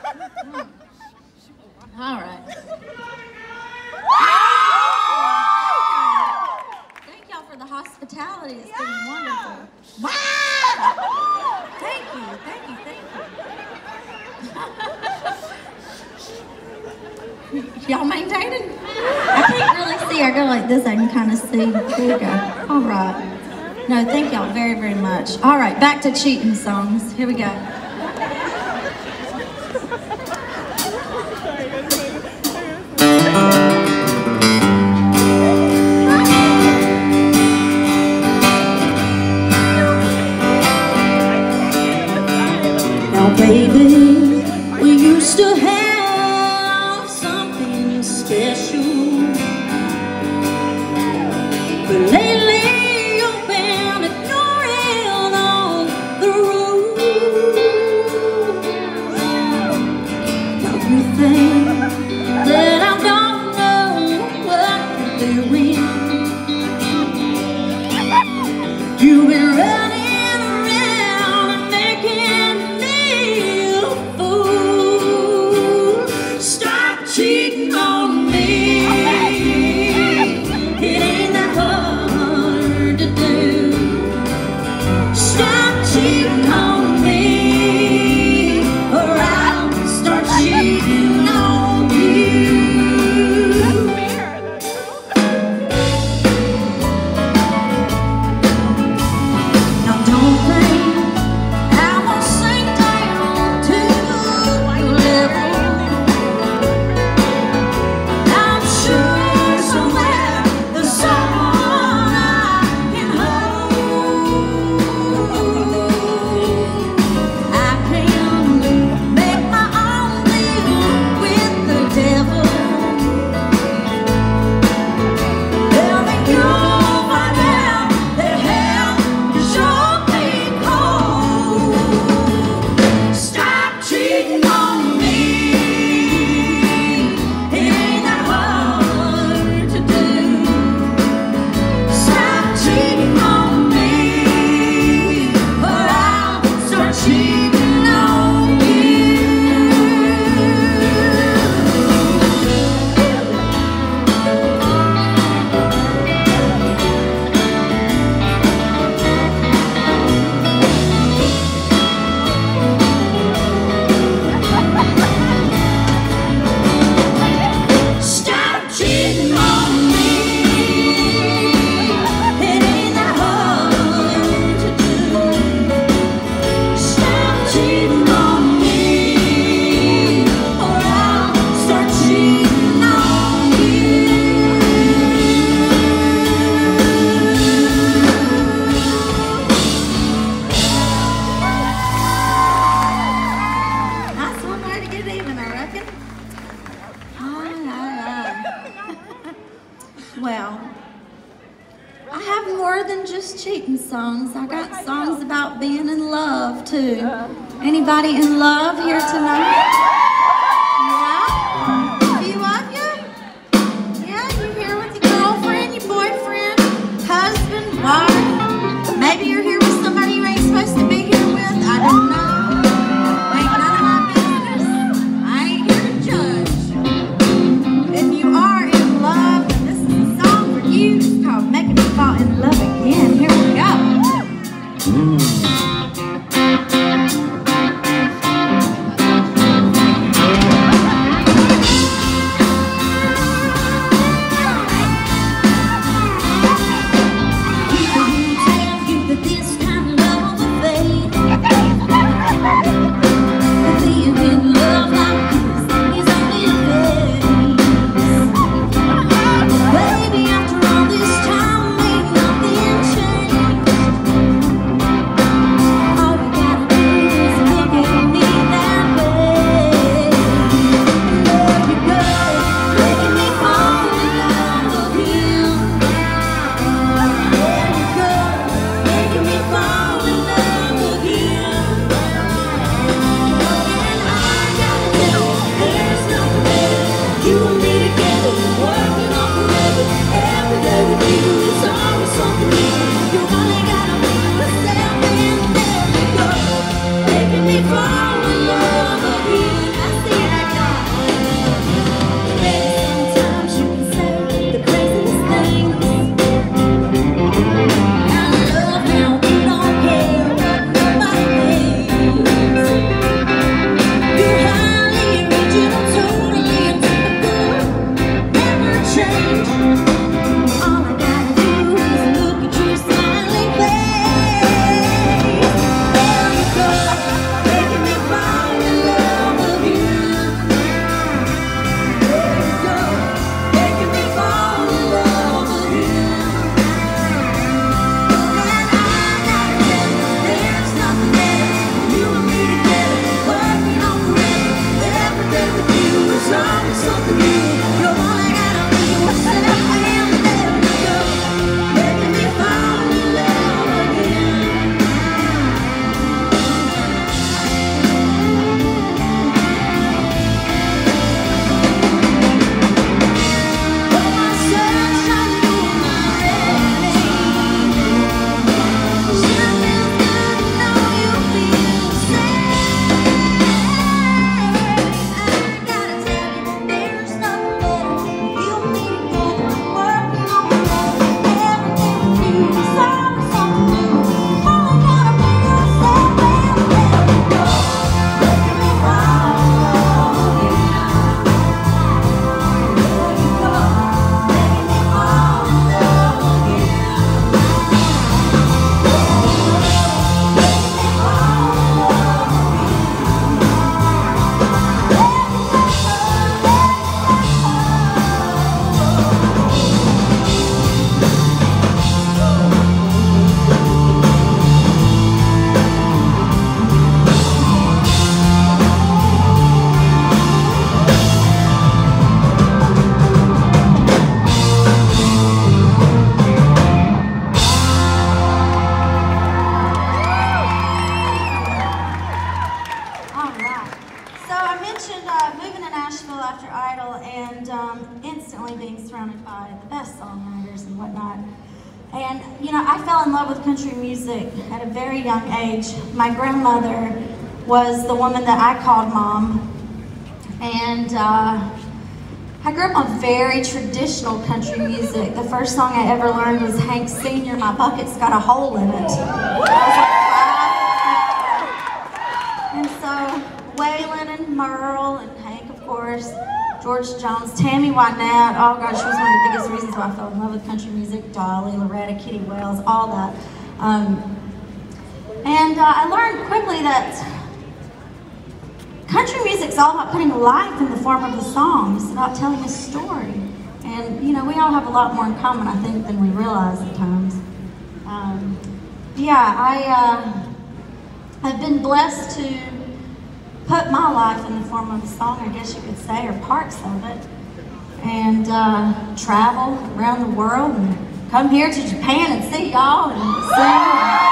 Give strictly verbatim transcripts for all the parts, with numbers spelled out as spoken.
All right. Thank y'all for the hospitality. It's been wonderful. Wow! Thank you, thank you, thank you. Y'all maintaining? I can't really see. I go like this, I can kind of see. There you go. All right. No, thank y'all very, very much. All right, back to cheating songs. Here we go. Now, baby, we used to have something special, but lately you've been ignoring all the rules. Now you think that I don't know what you're doing. You've been running around and making me a fool. Stop cheating on me. It ain't that hard to do. Stop cheating on me, or I'll start cheating on you. Now don't think I'm gonna sink down to your level. I'm sure somewhere there's someone I can hold. I can make my own deal with the devil. Well, then you'll find out that hell is sure big cold. Stop cheating on me. It ain't that hard to do. Stop cheating on me, or I'll start cheating on you. Stop cheating on me. It ain't that hard to do. Stop cheating on me, or I'll start cheating on you. That's one way to get even, I reckon. All right. Well, I have more than just cheating songs. I got songs about being in love too. Anybody in love here tonight? Yeah? A few of you? Yeah, you here with your girlfriend, your boyfriend, husband, wife. Maybe you're here with somebody you ain't supposed to be here with. I don't know. Ain't none of my business. I ain't here to judge. If you are in love, then this is a song for you. It's called Making Me Fall in Love Again. Here we go. mentioned uh, moving to Nashville after Idol and um, instantly being surrounded by the best songwriters and whatnot. And, you know, I fell in love with country music at a very young age. My grandmother was the woman that I called Mom. And uh, I grew up on very traditional country music. The first song I ever learned was Hank Senior, My Bucket's Got a Hole in It. I was like five. And so, Waylon and Merle and Hank, of course, George Jones, Tammy Wynette, oh gosh, she was one of the biggest reasons why I fell in love with country music, Dolly, Loretta, Kitty Wells, all that. Um, and uh, I learned quickly that country music's all about putting life in the form of the songs. It's about telling a story. And, you know, we all have a lot more in common, I think, than we realize at times. Um, yeah, I, uh, I've been blessed to put my life in the form of a song, I guess you could say, or parts of it, and uh, travel around the world and come here to Japan and see y'all and sing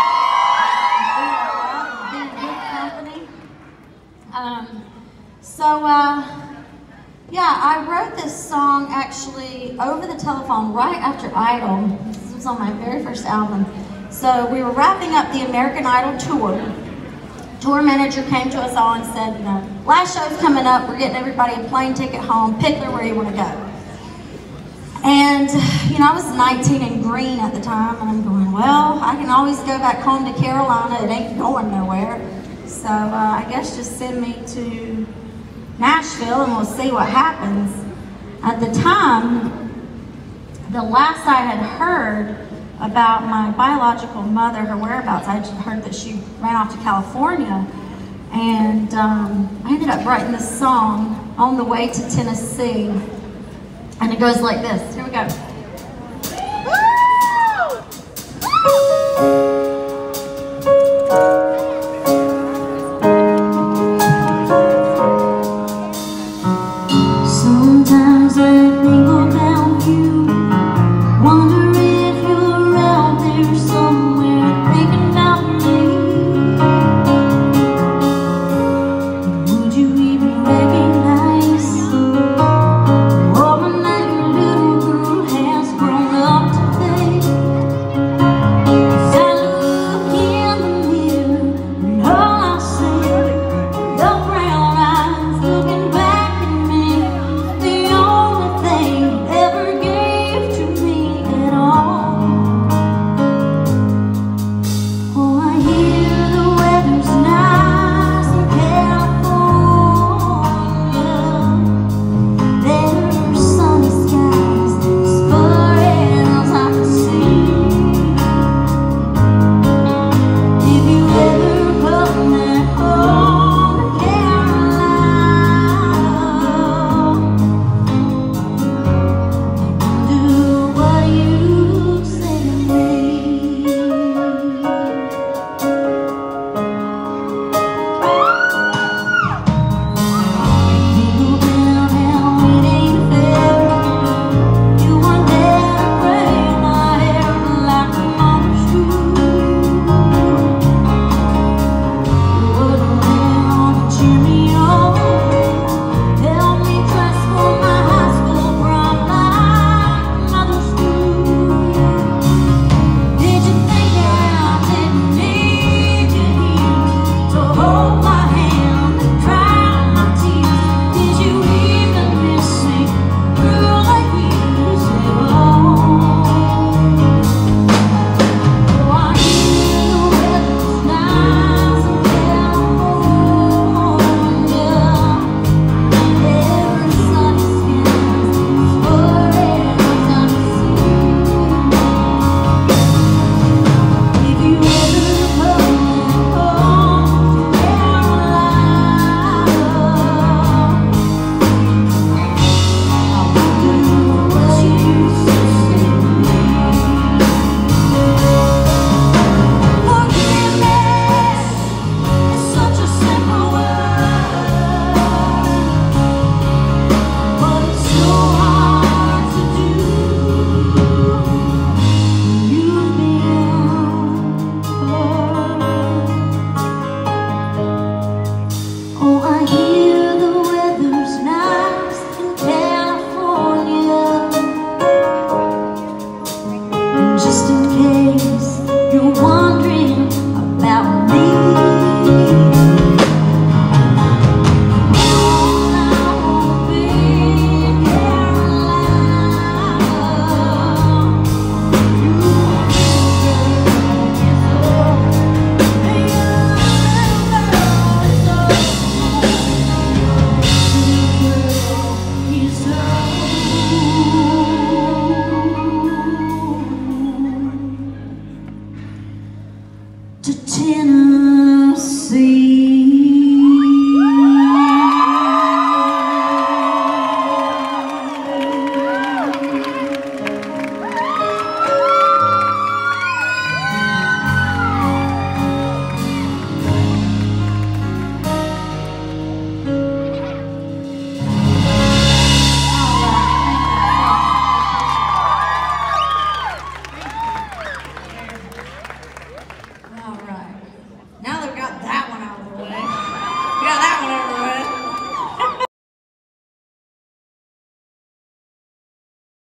and be in good company. Um, so, uh, yeah, I wrote this song actually over the telephone right after Idol. This was on my very first album. So we were wrapping up the American Idol tour. Tour manager came to us all and said, you know, last show's coming up, we're getting everybody a plane ticket home, pick where you want to go. And, you know, I was nineteen and green at the time, and I'm going, well, I can always go back home to Carolina, it ain't going nowhere. So uh, I guess just send me to Nashville and we'll see what happens. At the time, the last I had heard about my biological mother, her whereabouts, I heard that she ran off to California. And um, I ended up writing this song, On the Way to Tennessee. And it goes like this. Here we go. Woo! Woo!